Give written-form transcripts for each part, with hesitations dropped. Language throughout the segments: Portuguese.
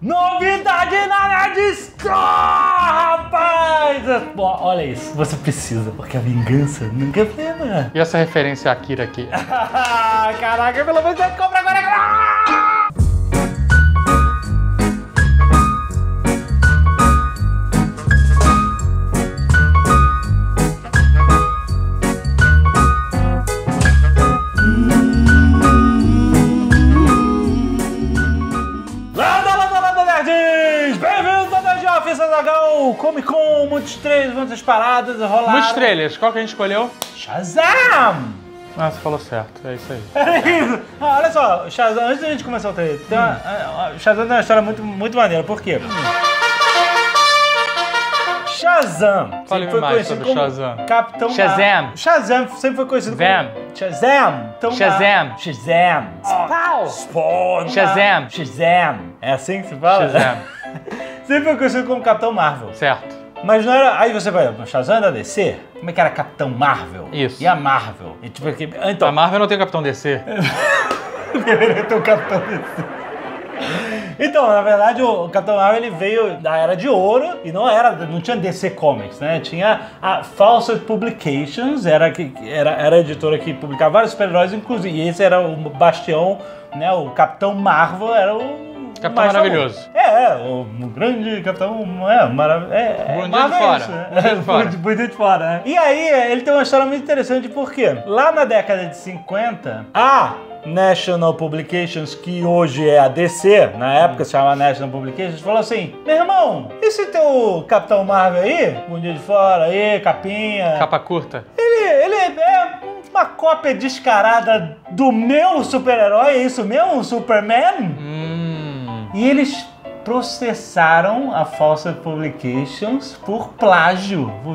Novidade na Nerd Store, rapaz! Pô, olha isso, você precisa, porque a vingança nunca é plena. E essa referência a Akira aqui? Caraca, pelo menos você compra agora! Comic Con, muitos trailers, muitas paradas, rolaram. Muitos trailers, qual que a gente escolheu? Shazam! Ah, você falou certo, é isso aí. É isso. Olha só, Shazam, antes da gente começar o trailer, Shazam tem uma história muito maneira, por quê? Shazam Fale sempre foi mais conhecido sobre como Shazam. Capitão Shazam. Shazam sempre foi conhecido Vam. como Shazam. Então, Shazam. Shazam. Pau. Spawn. Shazam. Shazam. É assim que se fala? Shazam. Sempre foi conhecido como Capitão Marvel. Certo. Mas não era. Aí você vai, Shazam é da DC? Como é que era Capitão Marvel? Isso. E a Marvel? E, tipo, então, A Marvel não tem o Capitão DC. deveria ter o Capitão DC. Então, na verdade, o Capitão Marvel ele veio da Era de Ouro e não tinha DC Comics, né? Tinha a Fawcett Publications, era a editora que publicava vários super-heróis, inclusive. E esse era o bastião, né? O Capitão Marvel era o Capitão mais maravilhoso. famoso. O grande Capitão maravilhoso. Bundinha de fora. Bundinha de fora. Bundinha de fora, né? E aí, ele tem uma história muito interessante, porque lá na década de 50, a National Publications, que hoje é a DC, na época se chamava National Publications, falou assim: meu irmão, esse teu Capitão Marvel aí, bundinha de fora aí, capinha, Capa curta. ele é uma cópia descarada do meu super-herói, é isso mesmo? Superman? E eles processaram a Fawcett Publications por plágio, por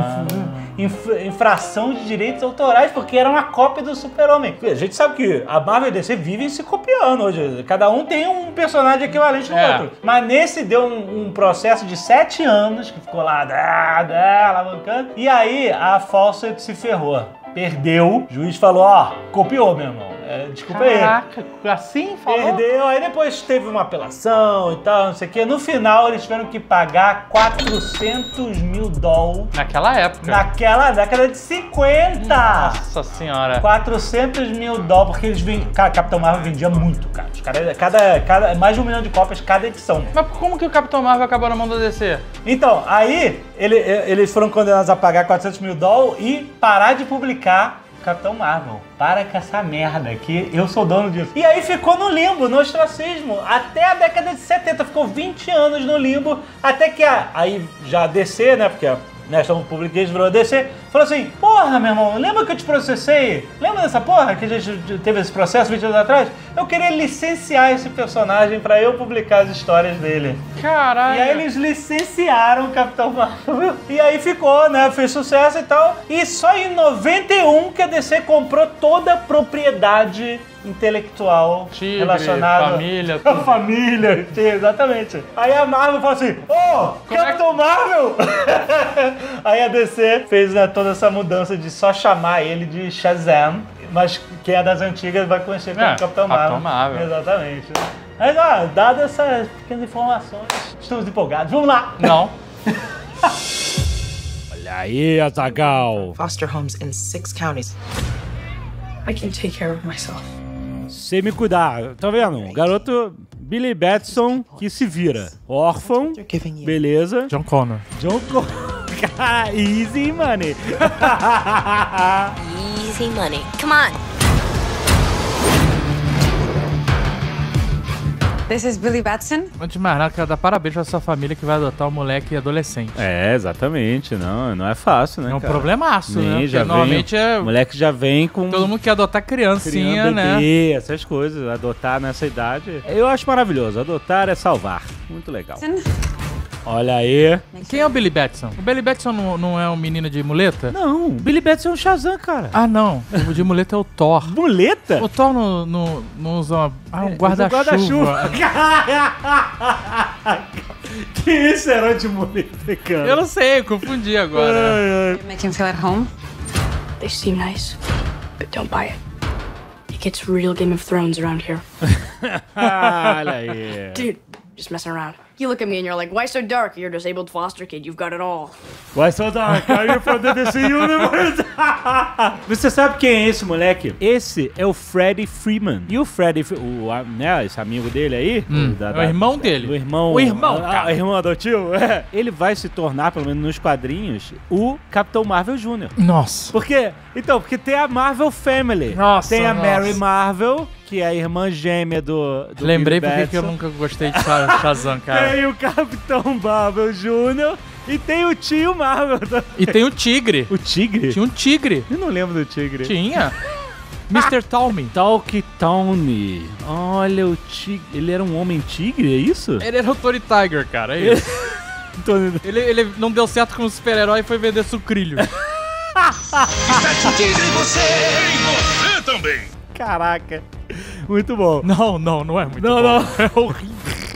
infração de direitos autorais, porque era uma cópia do Super-Homem. A gente sabe que a Marvel e a DC vivem se copiando hoje. Cada um tem um personagem equivalente ao outro. Mas nesse deu um processo de 7 anos, que ficou lá, alavancando. E aí a Fawcett se ferrou. Perdeu, o juiz falou, copiou, meu irmão. Desculpa aí. Caraca, assim falou? Perdeu, aí depois teve uma apelação e tal, não sei o quê. No final, eles tiveram que pagar $400 mil. Naquela época. Naquela década de 50. Nossa senhora. $400 mil, porque eles vendiam... Cara, Capitão Marvel vendia muito, cara. Os caras, mais de 1 milhão de cópias cada edição. Mas como que o Capitão Marvel acabou na mão da DC? Então, aí, eles foram condenados a pagar $400 mil e parar de publicar Capitão Marvel. Para com essa merda, que eu sou dono disso. E aí ficou no limbo, no ostracismo, até a década de 70. Ficou 20 anos no limbo, até que aí já a DC, né, porque a National Publications virou a DC, falou assim, porra, meu irmão, lembra que eu te processei? Lembra dessa porra que a gente teve esse processo 20 anos atrás? Eu queria licenciar esse personagem pra eu publicar as histórias dele. Caralho. E aí eles licenciaram o Capitão Marvel. E aí ficou, né? Fez sucesso e tal. E só em 91 que a DC comprou toda a propriedade intelectual relacionada família, com a família. Sim, exatamente. Aí a Marvel falou assim, Capitão Marvel! Aí a DC fez, né, toda essa mudança de só chamar ele de Shazam. Mas quem é das antigas vai conhecer como Capitão Marvel. Capitão Marvel. Exatamente. Mas, dadas essas pequenas informações, estamos empolgados. Vamos lá! Não. Olha aí, Azaghal. Foster homes in 6 counties. I can take care of myself. Sem me cuidar. Tá vendo? Garoto Billy Batson que se vira. Órfão. Beleza. John Connor. Cara, easy money. Easy money. Come on. This is Billy Batson. Antes de mais nada, quero dar parabéns pra sua família que vai adotar um moleque adolescente. É, exatamente. Não é fácil, né, É um cara? problemaço, né? Porque Já normalmente o moleque já vem com... todo mundo quer adotar criancinha, né? Bebê, essas coisas. Adotar nessa idade. Eu acho maravilhoso. Adotar é salvar. Muito legal. Olha aí. Quem é o Billy Batson? O Billy Batson não é um menino de muleta? Não, Billy Batson é um Shazam, cara. Ah, não. O de muleta é o Thor. Muleta? O Thor não usa um guarda-chuva. Que isso, herói de muleta, cara? Eu não sei, eu confundi agora. Make him feel at home. They seem nice, but don't buy it. It gets real Game of Thrones around here. Olha aí. Dude, just messing around. You look at me and you're like, why so dark? You're a disabled foster kid. You've got it all. Why so dark? Are you from the DC Universe? Você sabe quem é esse moleque? Esse é o Freddie Freeman. E o Freddie, né, esse amigo dele aí, é o irmão dele. O irmão, cara. O irmão adotivo, ele vai se tornar, pelo menos nos quadrinhos, o Capitão Marvel Jr. Nossa. Por quê? Então, porque tem a Marvel Family. Nossa, tem a nossa. Mary Marvel, que é a irmã gêmea do Lembrei Billy porque que eu Batson. nunca gostei de Shazam, cara. Tem o Capitão Marvel Jr. e tem o tio Marvel também. E tem o tigre. O tigre? Tinha um tigre. Eu não lembro do tigre. Tinha. Mr. Talmy. Talk Tony. Olha o tigre. Ele era um homem tigre, é isso? Ele era o Tony Tiger, cara. É isso. ele não deu certo como super-herói e foi vender sucrilho. Tigre, você também. Caraca. Muito bom. Não é muito bom. Não. É horrível.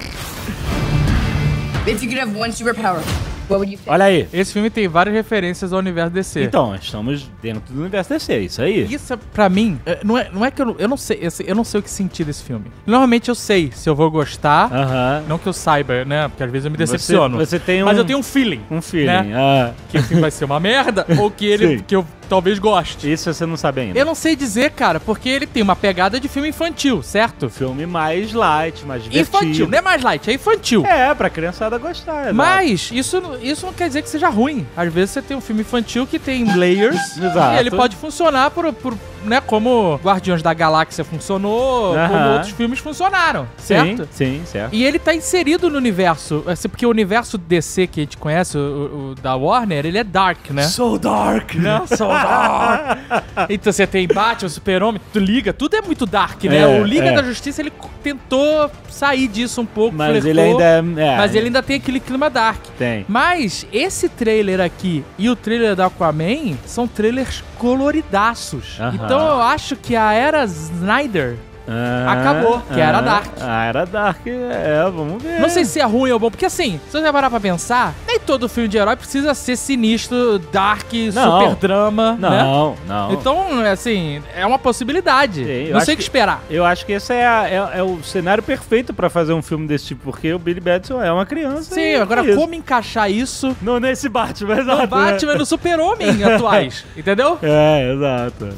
If you could have one superpower, what would you pick? Olha aí. Esse filme tem várias referências ao universo DC. Então, estamos dentro do universo DC, isso aí. Isso, pra mim, não é que eu não sei, eu não sei o que sentir desse filme. Normalmente eu sei se eu vou gostar, não que eu saiba, né? Porque às vezes eu me decepciono. Você tem Mas eu tenho um feeling. Um feeling, né? Que o filme vai ser uma merda ou que ele Sim. que eu talvez goste. Isso você não sabe ainda. Eu não sei dizer, cara, porque ele tem uma pegada de filme infantil, certo? Filme mais light, mais divertido. Infantil, não é mais light, é infantil. É, pra criançada gostar. Exato. Mas isso não quer dizer que seja ruim. Às vezes você tem um filme infantil que tem layers Exato. e ele pode funcionar né, como Guardiões da Galáxia funcionou, como outros filmes funcionaram, certo? Sim, certo. E ele tá inserido no universo, assim, porque o universo DC que a gente conhece, o da Warner, ele é dark, né? So dark, né? So dark. Então você tem Batman, Super-Homem, Liga, tudo é muito dark, né? O Liga da Justiça, ele tentou sair disso um pouco, mas flertou, ele ainda mas ele ainda tem aquele clima dark. Tem. Mas esse trailer aqui e o trailer da Aquaman são trailers coloridaços. Então eu acho que a era Snyder acabou, que era Dark. Era Dark, vamos ver. Não sei se é ruim ou bom, porque assim, se você parar pra pensar, nem todo filme de herói precisa ser sinistro, dark, super drama, né? Não. Então, assim, é uma possibilidade. Sim, não sei o que esperar. Eu acho que esse é o cenário perfeito pra fazer um filme desse tipo, porque o Billy Batson é uma criança. Sim, agora como encaixar isso não nesse Batman, exato. no Batman e no Super-Homem atuais, entendeu? Exato.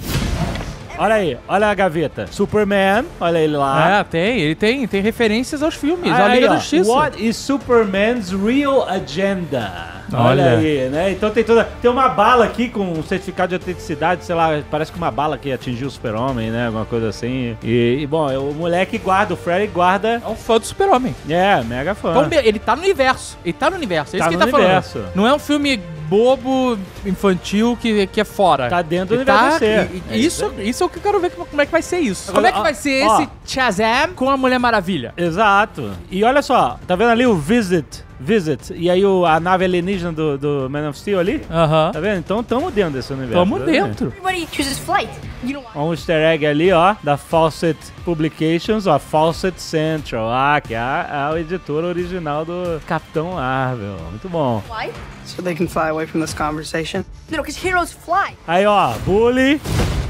Olha aí, olha a gaveta. Superman, olha ele lá. Ele tem referências aos filmes, a Liga da Justiça. What is Superman's real agenda? Olha aí, né? Então tem uma bala aqui com um certificado de autenticidade, sei lá, parece que uma bala que atingiu o Super-Homem, né? Alguma coisa assim. E bom, o moleque guarda, o Freddy guarda. É um fã do Super-Homem. Mega fã. Então, ele tá no universo. É isso que ele tá falando. Não é um filme bobo, infantil, que é fora. Tá dentro do universo DC. Isso é o que eu quero ver como é que vai ser isso. Como é que vai ser esse Shazam com a Mulher Maravilha? Exato. E olha só, tá vendo ali o Visit? E aí a nave alienígena do Man of Steel ali? Tá vendo? Então tamo dentro desse universo. Tamo dentro. Everybody chooses flight. You don't Um easter egg ali, ó, da Fawcett Publications, ó, Fawcett Central, que é a editora original do Capitão Marvel. Muito bom. fly? So they can fly away from this conversation? No, because heroes fly. Aí, ó, Bully.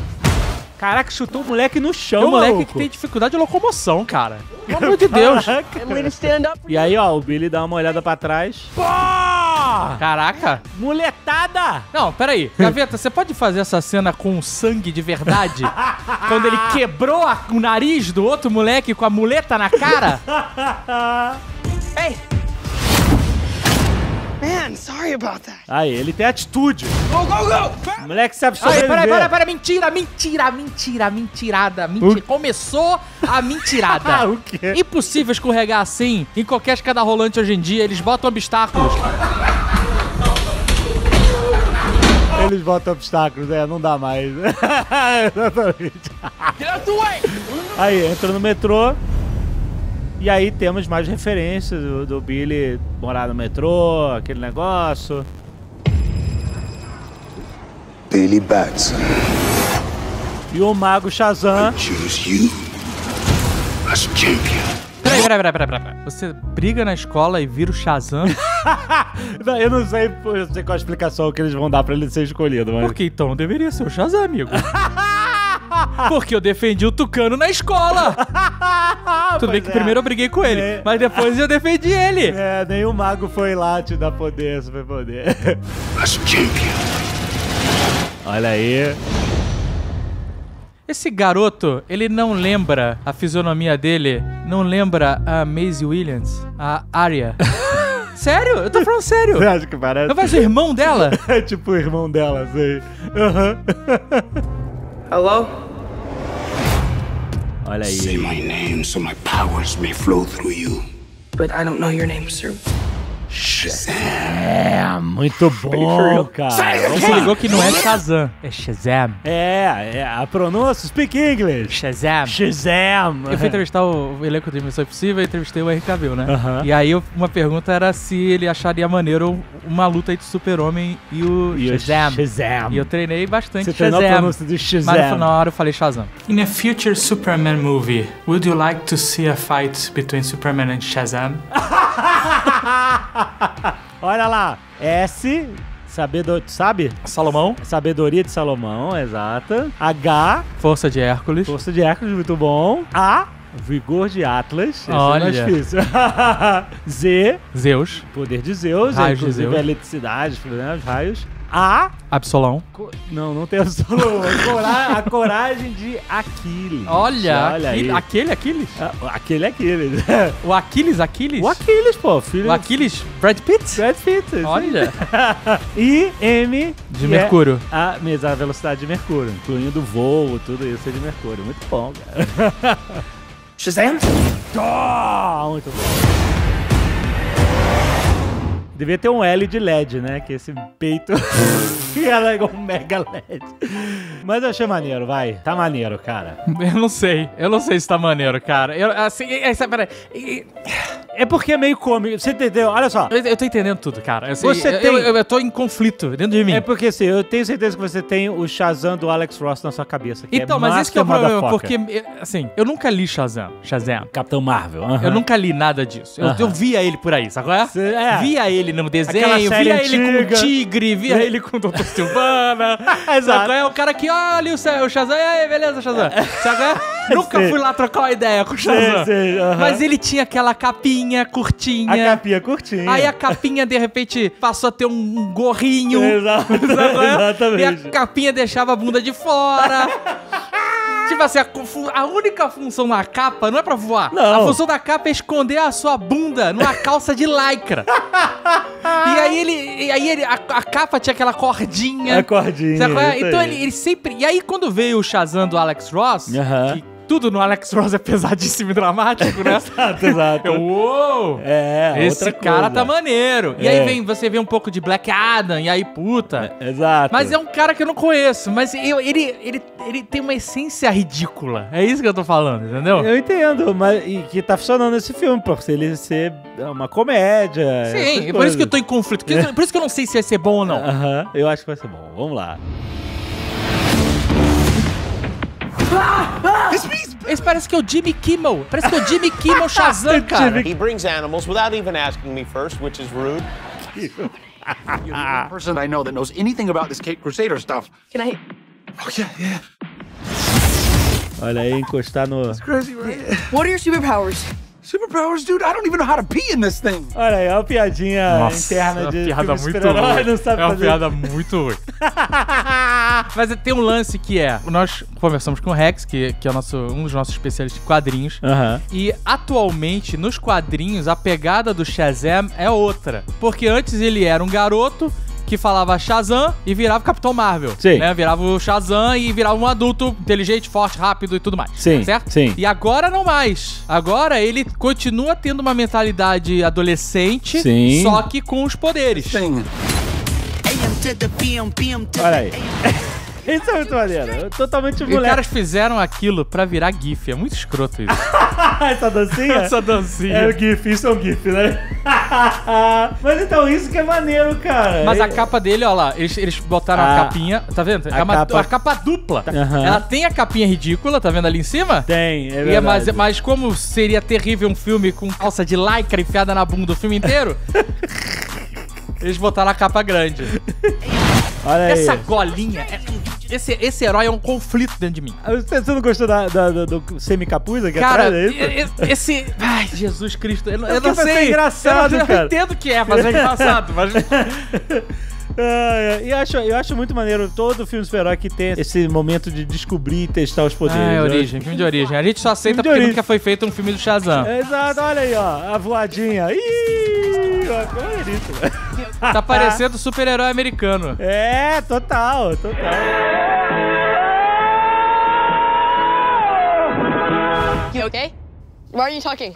Caraca, chutou o moleque no chão, É um moleque maluco. que tem dificuldade de locomoção, cara. Pelo amor de Deus. E aí, ó, o Billy dá uma olhada pra trás. Pô! Caraca. Muletada! Não, peraí. Gaveta, você pode fazer essa cena com sangue de verdade? Quando ele quebrou o nariz do outro moleque com a muleta na cara? Hey! Man, sorry about that. Aí, ele tem atitude. Go, go, go! O moleque sabe Ai, sobreviver. pera, mentirada. Começou a mentirada. O quê? Impossível escorregar assim em qualquer escada rolante hoje em dia, eles botam obstáculos. Eles botam obstáculos, não dá mais. Exatamente. Get out the way! Aí, entra no metrô. E aí temos mais referências do Billy morar no metrô, aquele negócio. Billy Batson. E o Mago Shazam. Choose you as champion. Peraí. Você briga na escola e vira o Shazam? Eu não sei qual é a explicação que eles vão dar pra ele ser escolhido, mas... Por que então? Deveria ser o Shazam, amigo. Porque eu defendi o Tucano na escola. Tudo bem que primeiro eu briguei com ele, mas depois eu defendi ele. Nem o mago foi lá te dar poder, super poder. As champion. Olha aí. Esse garoto, ele não lembra a fisionomia dele, não lembra a Maisie Williams, a Arya. Sério? Eu tô falando sério. Você acha que parece? Não vai ser o irmão dela? É tipo o irmão dela, sei. Hello? Olha aí. Say my name so my powers may flow through you. But I don't know your name, sir. Shazam. Muito bom, cara. Você ligou que não é Shazam, é Shazam. A pronúncia, speak English. Shazam. Shazam. Eu fui entrevistar o elenco de Missão Impossível e entrevistei o Henry Cavill, né? E aí uma pergunta era se ele acharia maneiro uma luta entre o Super-Homem e o Shazam. E eu treinei bastante Você Shazam. treinou a pronúncia de Shazam. Mas na hora eu falei Shazam. In a future Superman movie, would you like to see a fight between Superman and Shazam? Olha lá, S, sabe? Salomão. Sabedoria de Salomão, exata. H, Força de Hércules. Força de Hércules, muito bom. A, Vigor de Atlas. Esse Olha. é mais difícil. Z, Zeus. Poder de Zeus. Raios de inclusive Zeus. a eletricidade, né, os raios. A, Absolão. não tem Absolão. A coragem de Aquiles. Olha aí. aquele Aquiles? Aquele Aquiles. O Aquiles? O Aquiles, pô, filho. O Aquiles Brad Pitt? Brad Pitt. Olha. E M De Mercúrio. A velocidade de Mercúrio, incluindo voo, tudo isso é de Mercúrio. Muito bom, cara. Shazam? Muito bom. Devia ter um L de LED, né? Que esse peito era igual um mega LED. Mas eu achei maneiro, vai. Tá maneiro, cara. Eu não sei se tá maneiro, cara. Peraí. É porque é meio cômico. Você entendeu? Olha só. Eu tô entendendo tudo, cara. Você tem- eu tô em conflito dentro de mim. É porque assim, eu tenho certeza que você tem o Shazam do Alex Ross na sua cabeça. Que Então, é mas esse que é o Master problema, Motherfucker. porque, assim, eu nunca li Shazam. Capitão Marvel. Eu nunca li nada disso. Eu via ele por aí, sabe qual é? Via ele no desenho, Aquela série via ele com o antiga. Tigre, via ele com o Dr. Silvana. Exato. Sabe qual é? O cara que olha o Shazam, e aí, beleza, Shazam? Sabe qual é? Nunca Sei. fui lá trocar uma ideia com o Shazam. Sei, Mas ele tinha aquela capinha curtinha. A capinha curtinha. Aí a capinha, de repente, passou a ter um gorrinho. Exato. Sabe qual é? Exatamente. E a capinha deixava a bunda de fora. Tipo assim, a única função na capa não é pra voar. Não. A função da capa é esconder a sua bunda numa calça de lycra. E aí a capa tinha aquela cordinha. A cordinha. Sabe qual é? isso Então aí. ele sempre... E aí quando veio o Shazam do Alex Ross, que tudo no Alex Ross é pesadíssimo e dramático, né? Exato. Uou! Esse Esse cara tá maneiro. E aí você vê um pouco de Black Adam, e aí, puta. Exato. Mas é um cara que eu não conheço, mas ele tem uma essência ridícula. É isso que eu tô falando, entendeu? Eu entendo, mas e que tá funcionando esse filme, por ele ser uma comédia. Sim, é por isso que eu tô em conflito. Por isso que eu não sei se vai ser bom ou não. Eu acho que vai ser bom. Vamos lá. Esse parece que é o Jimmy Kimmel. Parece que é o Jimmy Kimmel Shazam, cara. He brings animals without even asking me first, which is rude. You're the only person I know that knows anything about this Cape Crusader stuff. Can I? Oh, yeah. Olha aí, encostar no... Crazy, right? What are your superpowers? Superpowers, dude. I don't even know how to pee in this thing. Olha aí, é uma piadinha interna é uma de piada filme muito super-herói, ruim. não sabe É uma fazer. piada muito ruim. Mas tem um lance que é... Nós conversamos com o Rex, que é um dos nossos especialistas em quadrinhos. E atualmente, nos quadrinhos, a pegada do Shazam é outra. Porque antes ele era um garoto que falava Shazam e virava Capitão Marvel. Sim. Né? Virava o Shazam e virava um adulto inteligente, forte, rápido e tudo mais. Sim, certo? sim. E agora não mais. Agora ele continua tendo uma mentalidade adolescente, Sim. só que com os poderes. Thing. Olha aí. Isso é muito maneiro. Totalmente E os moleque. caras fizeram aquilo pra virar GIF. É muito escroto isso. Essa dancinha? Essa dancinha. É o GIF, isso é um GIF, né? Mas então, isso que é maneiro, cara. Mas a capa dele, ó lá, eles botaram a capinha, tá vendo? É uma capa dupla. Ela tem a capinha ridícula, tá vendo ali em cima? Tem, é E verdade. mas como seria terrível um filme com calça de lycra enfiada na bunda o filme inteiro, eles botaram a capa grande. Olha aí. Essa golinha é Esse herói é um conflito dentro de mim. Você não gostou do semicapuz aqui cara, atrás? É isso? Ai, Jesus Cristo. Eu não sei. É engraçado, eu cara. entendo que é, mas é engraçado. Mas... Eu acho muito maneiro todo filme super-herói que tem esse momento de descobrir e testar os poderes. Filme de origem. A gente só aceita porque nunca foi feito um filme do Shazam. Exato, olha aí, ó, a voadinha. Olha isso, velho. Tá parecendo super-herói americano. É, total. You okay? Why are you talking?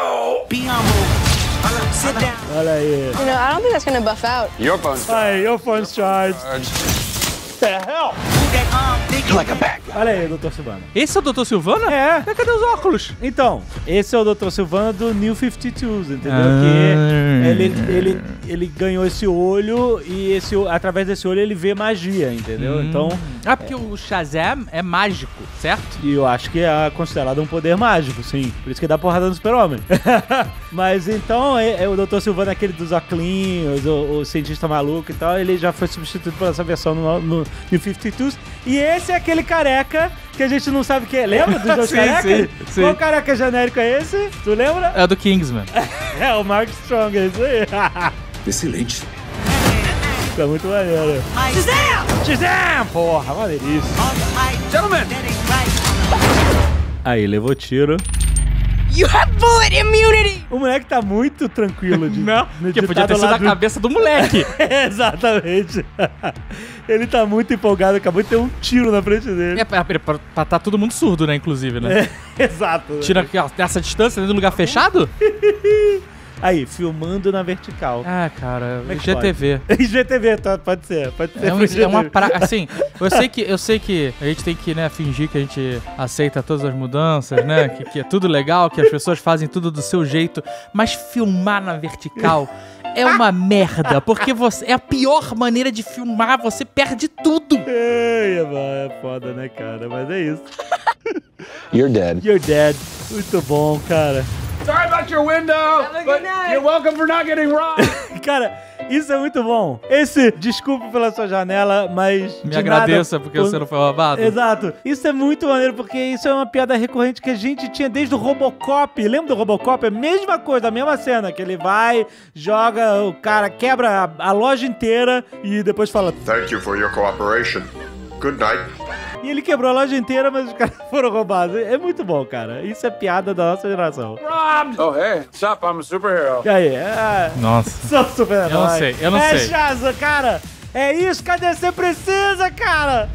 Olha aí. You know, I don't think that's gonna buff out. Your phone's Aí, your phone's charged. The hell? like a bag. Olha aí, Dr. Silvana. Esse é o Dr. Silvana? É. Cadê os óculos? Então, esse é o Dr. Silvana do New 52, entendeu? Que ele ganhou esse olho e através desse olho ele vê magia, entendeu? Então... porque o Shazam é mágico, certo? E eu acho que é considerado um poder mágico, sim. Por isso que dá porrada no super-homem. Mas então, o Dr. Silvana, aquele dos óculos, o cientista maluco e tal, ele já foi substituído por essa versão no New 52. E esse é aquele careca que a gente não sabe quem é. Lembra dos dois carecas? Sim. Qual careca genérico é esse? Tu lembra? É o do Kingsman. É o Mark Strong, é isso aí. Excelente. É muito maneiro. Shazam! Porra, maneiríssimo. Gentlemen! Aí, levou tiro. You have bullet immunity! O moleque tá muito tranquilo de... Não, porque de podia tá ter do sido a lado cabeça do moleque. Exatamente. Ele tá muito empolgado, acabou de ter um tiro na frente dele. Pra tá todo mundo surdo, né, inclusive, né? Exato. Tira essa distância dentro do lugar fechado? Aí, filmando na vertical. Ah, cara, Como é que GTV. IGTV, pode ser. É uma assim, eu sei que a gente tem que, né, fingir que a gente aceita todas as mudanças, né, que é tudo legal, que as pessoas fazem tudo do seu jeito, mas filmar na vertical é uma merda, porque é a pior maneira de filmar, você perde tudo. É foda, né, cara? Mas é isso. You're dead. You're dead. Muito bom, cara. Sorry about your window, but you're welcome for not getting robbed. Cara, isso é muito bom. Desculpa pela sua janela, mas... Me agradeça porque você não foi roubado. Exato. Isso é muito maneiro, porque isso é uma piada recorrente que a gente tinha desde o Robocop. Lembra do Robocop? É a mesma coisa, a mesma cena, que ele vai, joga, o cara quebra a loja inteira e depois fala... Thank you for your cooperation. Good night. E ele quebrou a loja inteira, mas os caras foram roubados. É muito bom, cara. Isso é piada da nossa geração. Robbed! Oh, hey, stop, I'm a superhero. E aí? Nossa. Sou super-herói. Eu não sei. Shazam, cara. É isso que a DC precisa, cara.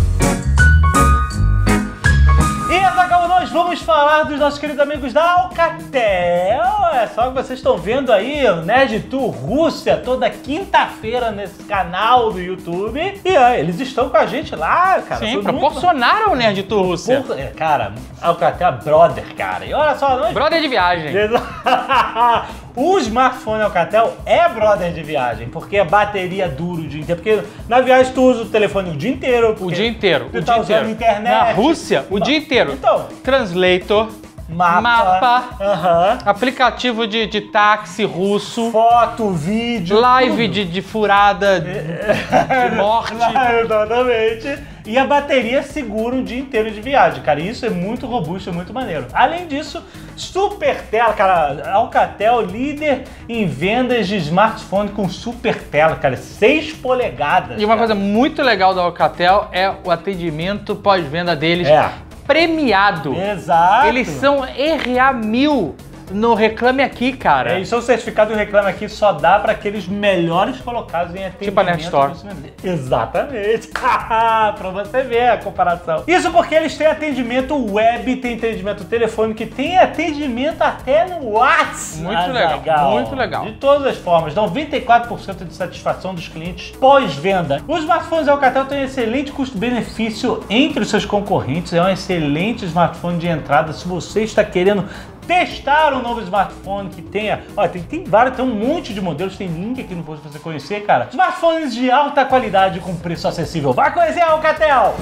E, Azaghal, nós vamos falar dos nossos queridos amigos da Alcatel. É só que vocês estão vendo aí o Nerd Tour Rússia toda quinta-feira nesse canal do YouTube. E eles estão com a gente lá, cara. Sim, proporcionaram o Nerd Tour Rússia. Cara, Alcatel é brother, cara. E olha só, nós... Brother de viagem. O smartphone Alcatel é brother de viagem, porque a bateria dura o dia inteiro. Porque na viagem tu usa o telefone o dia inteiro. O dia inteiro. Tu tá usando internet. Na Rússia, o dia inteiro. Então. Translator. Mapa. Aplicativo de táxi russo. Foto, vídeo. Live de furada, de morte. Exatamente. E a bateria segura o dia inteiro de viagem, cara. Isso é muito robusto, é muito maneiro. Além disso, super tela, cara. Alcatel, líder em vendas de smartphone com super tela, cara. 6 polegadas. E uma coisa muito legal da Alcatel é o atendimento pós-venda deles. Premiado. Exato. Eles são RA1000 no Reclame Aqui, cara. Isso é o certificado do Reclame Aqui, só dá para aqueles melhores colocados em atendimento. Tipo a Net Store. Exatamente. Pra você ver a comparação. Isso porque eles têm atendimento web, tem atendimento telefônico, tem atendimento até no WhatsApp. Muito legal, muito legal. De todas as formas, 94% de satisfação dos clientes pós-venda. Os smartphones Alcatel têm um excelente custo-benefício entre os seus concorrentes. É um excelente smartphone de entrada se você está querendo testar um novo smartphone que tenha... Olha, tem vários, tem um monte de modelos, tem link aqui no post pra você conhecer, cara. Smartphones de alta qualidade com preço acessível. Vai conhecer a Alcatel!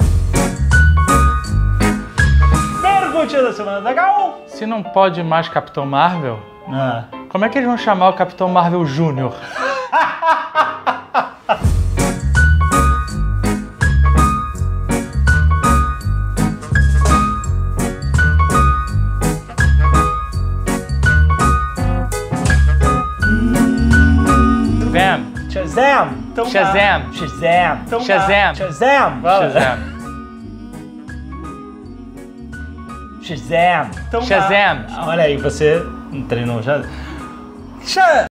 Perguntinha da semana da Gal. Se não pode mais Capitão Marvel, como é que eles vão chamar o Capitão Marvel Júnior? Vam. Shazam. Então Shazam. Shazam. Então Shazam. Shazam. Shazam. Shazam. Então Shazam. Olha aí, você treinou já.